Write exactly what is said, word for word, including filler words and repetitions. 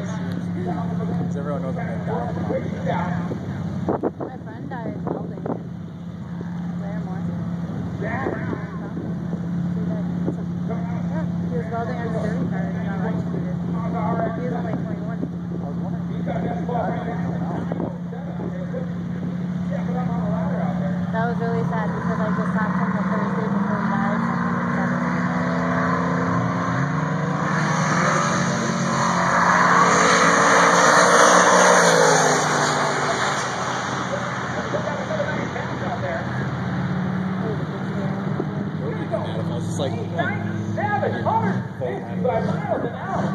Because everyone knows I'm going to die. My friend died welding. Laramore. Yeah. He was welding on his derby car and he got electrocuted. He was only twenty-one. I was wondering if he died. That was really sad because I just talked to him the Thursday before he died. I was just like,